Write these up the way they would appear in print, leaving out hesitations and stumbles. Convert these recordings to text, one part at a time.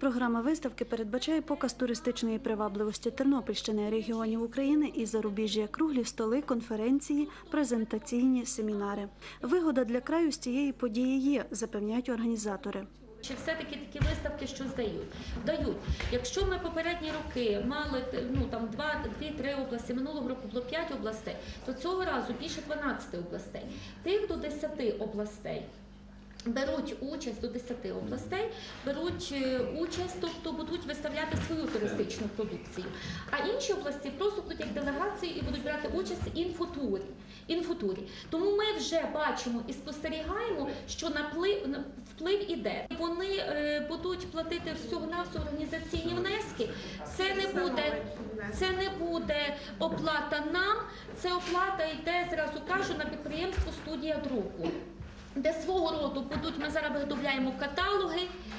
Програма виставки передбачає показ туристичної привабливості Тернопільщини, регіонів України і зарубіжжя, круглі столи, конференції, презентаційні семінари. Вигода для краю з цієї події є, запевняють організатори. Чи все-таки такі виставки що дають? Якщо ми попередні роки мали 2-3 області, минулого року було 5 областей, то цього разу більше 12 областей. Тих до 10 областей беруть участь, до 10 областей беруть участь, тобто будуть виставляти свою туристичну продукцію. А інші області просто будуть як делегації і будуть брати участь в інфотурі. Тому ми вже бачимо і спостерігаємо, що вплив іде. Вони будуть платити всього-навсього організаційні внески. Це не буде оплата нам, це оплата йде, зразу кажу, на підприємство «Студія друку», де свого роду будуть, ми зараз виготовляємо каталоги.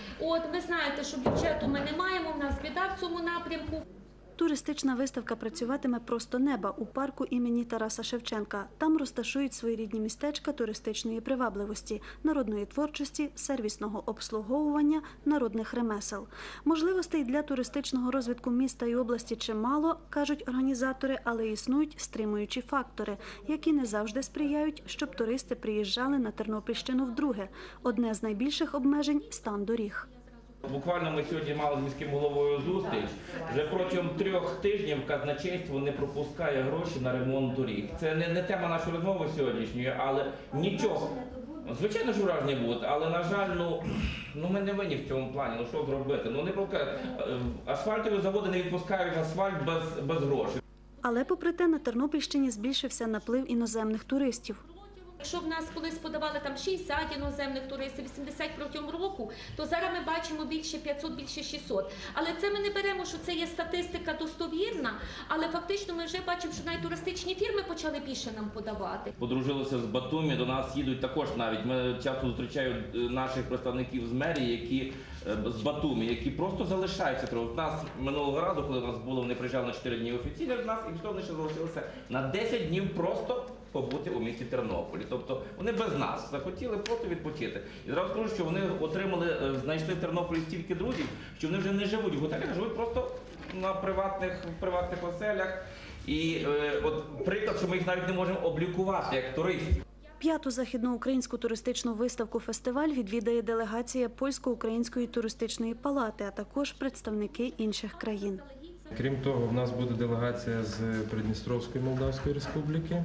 Ви знаєте, що бюджету ми не маємо, в нас біда в цьому напрямку. Туристична виставка працюватиме просто неба у парку імені Тараса Шевченка. Там розташують своєрідні містечка туристичної привабливості, народної творчості, сервісного обслуговування, народних ремесел. Можливостей для туристичного розвитку міста і області чимало, кажуть організатори, але існують стримуючі фактори, які не завжди сприяють, щоб туристи приїжджали на Тернопільщину вдруге. Одне з найбільших обмежень – стан доріг. Буквально ми сьогодні мали з міським головою зустріч. Вже протягом 3 тижнів казначейство не пропускає гроші на ремонт доріг. Це не тема нашої розмови сьогоднішньої, але нічого. Звичайно, що враження будуть, але, на жаль, ми не винні в цьому плані. Що зробити? Асфальтові заводи не відпускають асфальт без грошей. Але, попри те, на Тернопільщині збільшився наплив іноземних туристів. Якщо в нас колись подавали 60 іноземних туристів, 80 протягом року, то зараз ми бачимо більше 500, більше 600. Але це ми не беремо, що це є статистика достовірна, але фактично ми вже бачимо, що навіть туристичні фірми почали більше нам подавати. Подружилися з Батумі, до нас їдуть також навіть. Ми часто зустрічаємо наших представників з мерії, з Батумі, які просто залишаються. У нас минулого разу, коли у нас було, вони приїжджали на 4 дні офіційно до нас, і вони ще залишилися на 10 днів просто побути у місті Тернополі. Тобто вони без нас захотіли просто відпочити. І зразу скажу, що вони знайшли в Тернополі стільки друзів, що вони вже не живуть в готелях, а живуть просто на приватних оселях. І приклад, що ми їх навіть не можемо облікувати як туристів. 5-ту західноукраїнську туристичну виставку-фестиваль відвідає делегація Польсько-Української туристичної палати, а також представники інших країн. Крім того, в нас буде делегація з Придністровської Молдавської Республіки.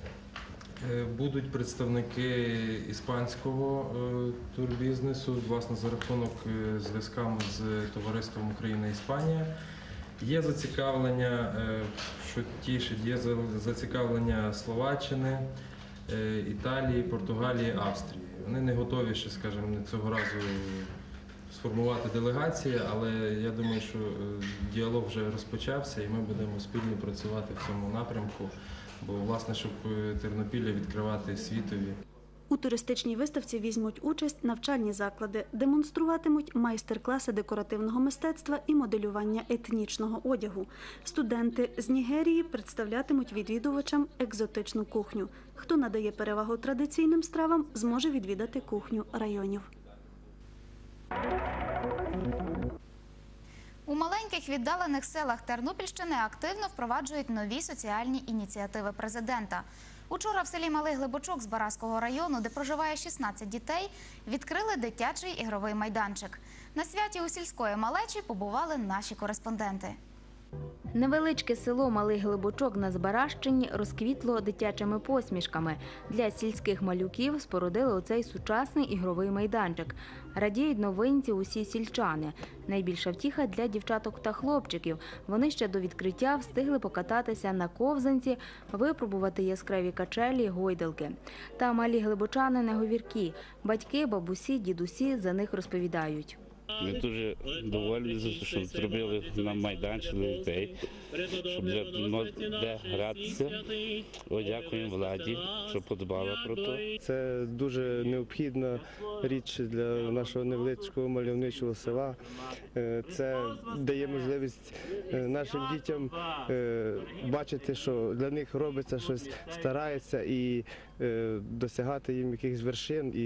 Будуть представники іспанського турбізнесу, власне, за рахунок зв'язками з товариством Україна-Іспанія. Є зацікавлення, що тішить, є зацікавлення Словаччини, Італії, Португалії, Австрії. Вони не готові ще, скажімо, цього разу сформувати делегації, але я думаю, що діалог вже розпочався і ми будемо спільно працювати в цьому напрямку, бо, власне, щоб Тернопілля відкривати світові. У туристичній виставці візьмуть участь навчальні заклади, демонструватимуть майстер-класи декоративного мистецтва і моделювання етнічного одягу. Студенти з Нігерії представлятимуть відвідувачам екзотичну кухню. Хто надає перевагу традиційним стравам, зможе відвідати кухню районів. У маленьких віддалених селах Тернопільщини активно впроваджують нові соціальні ініціативи президента. Учора в селі Малий Глибочок Збаразького району, де проживає 16 дітей, відкрили дитячий ігровий майданчик. На святі у сільської малечі побували наші кореспонденти. Невеличке село Малий Глибочок на Збаразчині розквітло дитячими посмішками. Для сільських малюків спорудили оцей сучасний ігровий майданчик. Радіють новинці усі сільчани. Найбільша втіха для дівчаток та хлопчиків. Вони ще до відкриття встигли покататися на ковзанці, випробувати яскраві качелі, гойдалки. Та малі глибочани не говіркі. Батьки, бабусі, дідусі за них розповідають. Ми дуже доволі, що зробили нам майданчик для дітей, щоб де гратися. Дякуємо владі, що подбала про це. Це дуже необхідна річ для нашого невеличкого мальовничого села. Це дає можливість нашим дітям бачити, що для них робиться щось, старається і досягати їм якихось вершин і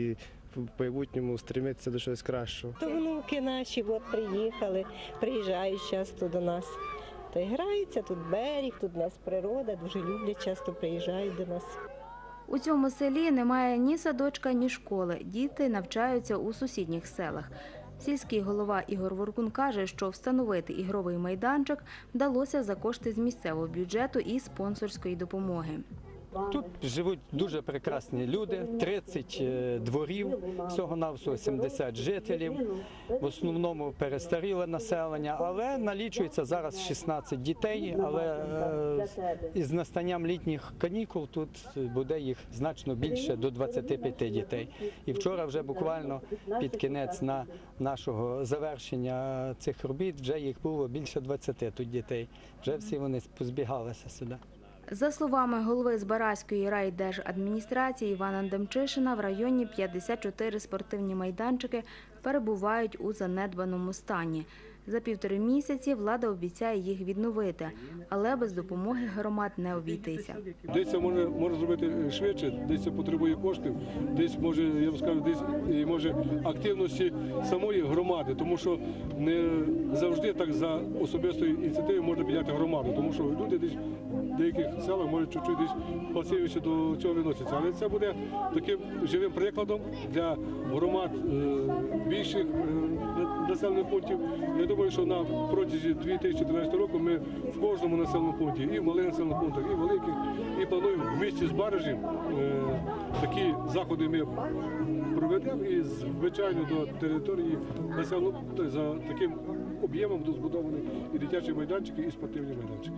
в майбутньому стремитися до чогось кращого. То внуки наші приїжджають часто до нас. Та й граються, тут берег, тут у нас природа, дуже люблять, часто приїжджають до нас. У цьому селі немає ні садочка, ні школи. Діти навчаються у сусідніх селах. Сільський голова Ігор Воркун каже, що встановити ігровий майданчик вдалося за кошти з місцевого бюджету і спонсорської допомоги. Тут живуть дуже прекрасні люди, 30 дворів, всього-навсього 70 жителів, в основному перестаріле населення, але налічується зараз 16 дітей, але із настанням літніх канікул тут буде їх значно більше, до 25 дітей. І вчора вже буквально під кінець нашого завершення цих робіт вже їх було більше 20 тут дітей, вже всі вони позбігалися сюди. За словами голови Збаразької райдержадміністрації Івана Демчишина, в районі 54 спортивні майданчики перебувають у занедбаному стані. За 1,5 місяці влада обіцяє їх відновити, але без допомоги громад не обійтися. Десь це може зробити швидше, десь це потребує коштів, десь може, я б скажу, десь може активності самої громади, тому що не завжди так за особистою ініціативою можна підняти громаду, тому що люди десь в деяких селах можуть чуть-чуть десь пасивніше до цього відносяться. Але це буде таким живим прикладом для громад більших населених пунктів. Я думаю, що на протязі 2014 року ми в кожному населеному пункті, і в малих населених пунктах, і в великих, і плануємо в місті Збаражі такі заходи ми проведемо і, звичайно, до території населеного пункту за таким об'ємом будуть збудовані і дитячі майданчики, і спортивні майданчики.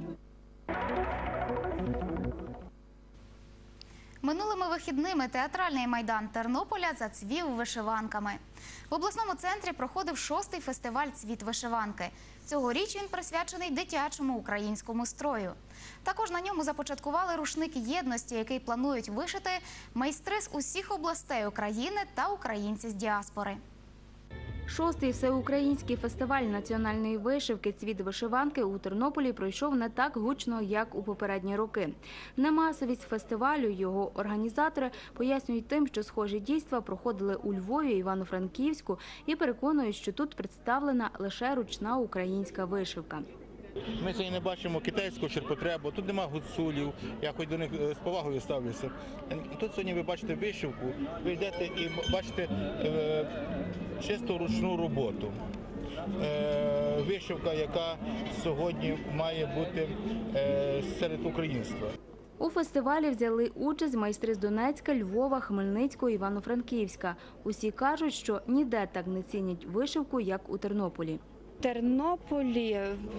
Минулими вихідними театральний майдан Тернополя зацвів вишиванками. В обласному центрі проходив 6-й фестиваль «Цвіт вишиванки». Цьогоріч він присвячений дитячому українському строю. Також на ньому започаткували рушник єдності, який планують вишити майстри з усіх областей України та українці з діаспори. 6-й всеукраїнський фестиваль національної вишивки «Цвіт вишиванки» у Тернополі пройшов не так гучно, як у попередні роки. Немасовість фестивалю його організатори пояснюють тим, що схожі дійства проходили у Львові, Івано-Франківську і переконують, що тут представлена лише ручна українська вишивка. Ми сьогодні не бачимо китайського ширпотребу, тут нема гуцулів, я хоч до них з повагою ставлюся. Тут сьогодні ви бачите вишивку, ви йдете і бачите чисто ручну роботу. Вишивка, яка сьогодні має бути серед українства. У фестивалі взяли участь майстри з Донецька, Львова, Хмельницького, Івано-Франківська. Усі кажуть, що ніде так не цінять вишивку, як у Тернополі. В Тернополі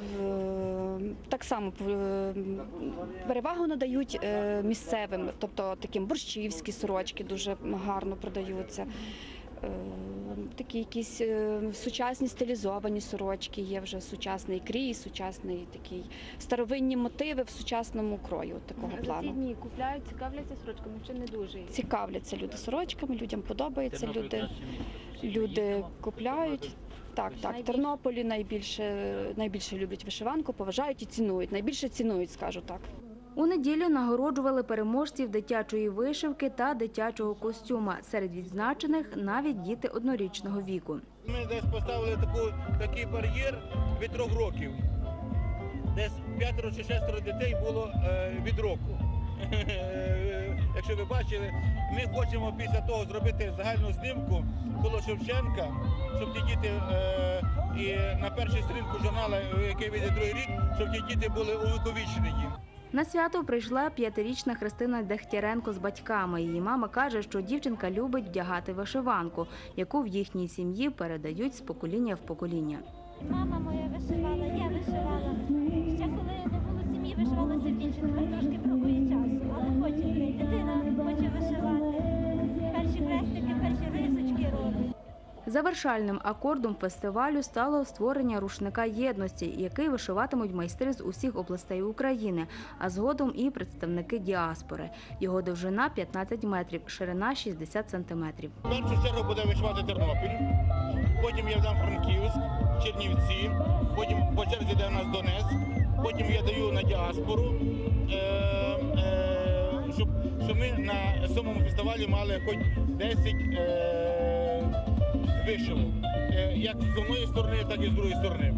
так само перевагу надають місцевим, тобто таким борщівські сорочки дуже гарно продаються. Такі якісь сучасні стилізовані сорочки, є вже сучасний крій, сучасний такий старовинні мотиви в сучасному крою такого плану. Ці дні купляють, цікавляться сорочками чи не дуже? Цікавляться люди сорочками, людям подобається, люди купляють. Так, в Тернополі найбільше люблять вишиванку, поважають і цінують, найбільше цінують, скажу так. У неділю нагороджували переможців дитячої вишивки та дитячого костюма. Серед відзначених навіть діти однорічного віку. Ми десь поставили такий бар'єр від 3 років. Десь 5 чи 6 дітей було від року. Якщо ви бачили, ми хочемо після того зробити загальну знімку коло Шевченка, щоб ті діти і на першій сторінку журналу, який вийде другий рік, щоб ті діти були увіковічені. На свято прийшла 5-річна Христина Дехтяренко з батьками. Її мама каже, що дівчинка любить вдягати вишиванку, яку в їхній сім'ї передають з покоління в покоління. Мама моя вишивала, я вишивала. Ще коли не було сім'ї, вишивалася більше, тепер трошки бракує часу. Але хоче, дитина хоче вишивати. Перші хрестики, перші рисочки робить. Завершальним акордом фестивалю стало створення рушника єдності, який вишиватимуть майстри з усіх областей України, а згодом і представники діаспори. Його довжина 15 метрів, ширина 60 сантиметрів. В першу чергу буде вишивати Тернопіль, потім я дам Франківськ, Чернівці, потім по черзі йде в нас Донецьк, потім я даю на діаспору, щоб ми на 7-му фестивалі мали хоч 10 вишиву, як з однієї сторони, так і з другої сторони.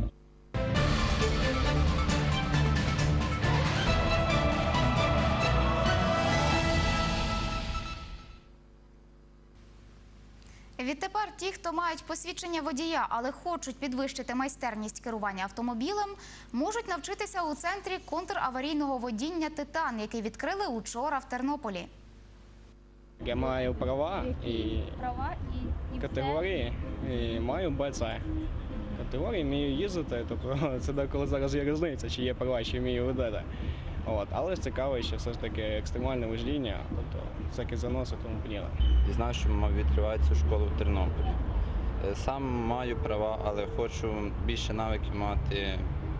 Відтепер ті, хто мають посвідчення водія, але хочуть підвищити майстерність керування автомобілем, можуть навчитися у центрі контраварійного водіння «Титан», який відкрили учора в Тернополі. Я маю права і категорії, і маю БЦ. Категорії вмію їздити, тобто це деколи зараз є різниця, чи є права, чи вмію водити. Але цікаво, що все ж таки екстремальне вождіння, тобто всякі заноси, тому подібне. Знаю, що відкривають цю школу в Тернополі. Сам маю права, але хочу більше навиків мати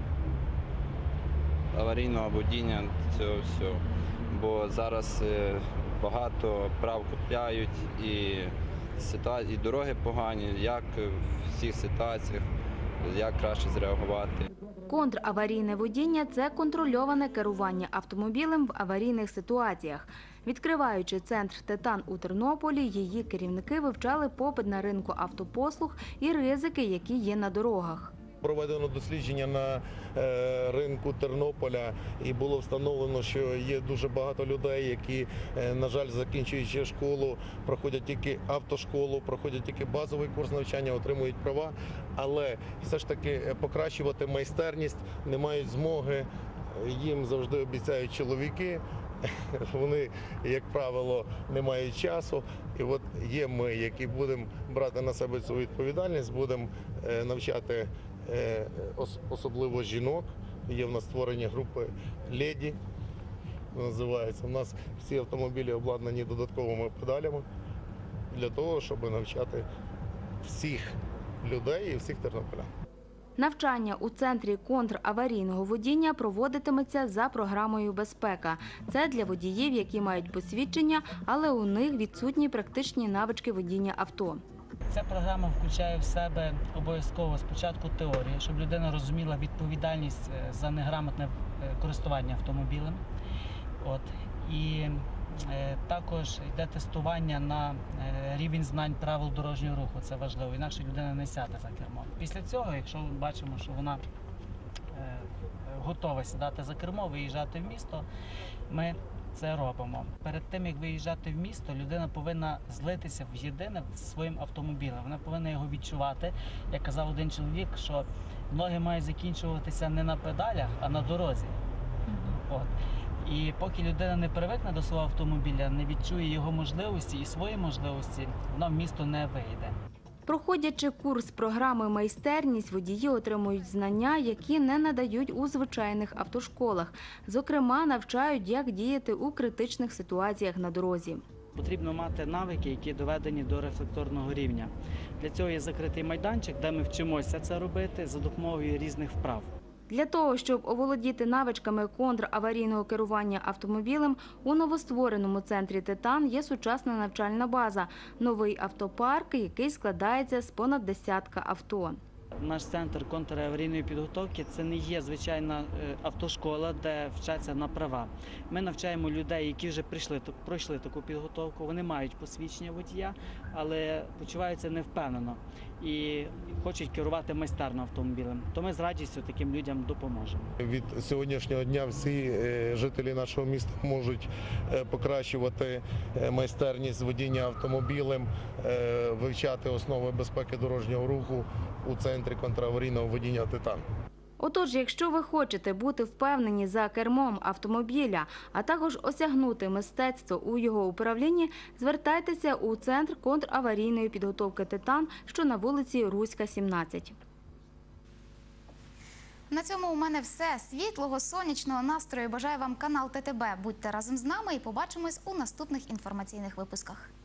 аварійного водіння цього всього. Бо зараз багато прав купляють і дороги погані, як в всіх ситуаціях, як краще зреагувати. Контраварійне водіння – це контрольоване керування автомобілем в аварійних ситуаціях. Відкриваючи центр «Титан» у Тернополі, її керівники вивчали попит на ринку автопослуг і ризики, які є на дорогах. Проведено дослідження на ринку Тернополя і було встановлено, що є дуже багато людей, які, на жаль, закінчуючи школу, проходять тільки автошколу, проходять тільки базовий курс навчання, отримують права, але все ж таки покращувати майстерність не мають змоги, їм завжди обіцяють чоловіки. Вони, як правило, не мають часу. І от є ми, які будемо брати на себе цю відповідальність, будемо навчати особливо жінок. Є в нас створені групи «Леді», називається. У нас всі автомобілі обладнані додатковими педалями для того, щоб навчати всіх людей і всіх тернополян. Навчання у центрі контраварійного водіння проводитиметься за програмою «Безпека». Це для водіїв, які мають посвідчення, але у них відсутні практичні навички водіння авто. Ця програма включає в себе обов'язково спочатку теорію, щоб людина розуміла відповідальність за неграмотне користування автомобілем. І також йде тестування на рівень знань правил дорожнього руху, це важливо, інакше людина не сяде за кермо. Після цього, якщо ми бачимо, що вона готова сідати за кермо, виїжджати в місто, ми це робимо. Перед тим, як виїжджати в місто, людина повинна злитися в єдине зі своїм автомобілем. Вона повинна його відчувати. Як казав один чоловік, що ноги мають закінчуватися не на педалях, а на дорозі. І поки людина не привикне до свого автомобіля, не відчує його можливості і свої можливості, вона в місто не вийде. Проходячи курс програми «Майстерність», водії отримують знання, які не надають у звичайних автошколах. Зокрема, навчають, як діяти у критичних ситуаціях на дорозі. Потрібно мати навики, які доведені до рефлекторного рівня. Для цього є закритий майданчик, де ми вчимося це робити за допомогою різних вправ. Для того, щоб оволодіти навичками контраварійного керування автомобілем, у новоствореному центрі «Титан» є сучасна навчальна база, новий автопарк, який складається з понад десятка авто. Наш центр контраварійної підготовки – це не є звичайна автошкола, де вчаться на права. Ми навчаємо людей, які вже пройшли таку підготовку, вони мають посвідчення водія, але почуваються невпевнено і хочуть керувати майстерно автомобілем. То ми з радістю таким людям допоможемо. Від сьогоднішнього дня всі жителі нашого міста можуть покращувати майстерність водіння автомобілем, вивчати основи безпеки дорожнього руху у центрі контраварійного водіння «Титан». Отож, якщо ви хочете бути впевнені за кермом автомобіля, а також осягнути мистецтво у його управлінні, звертайтеся у Центр контраварійної підготовки «Титан», що на вулиці Руська, 17. На цьому у мене все. Світлого, сонячного настрою бажає вам канал ТТБ. Будьте разом з нами і побачимось у наступних інформаційних випусках.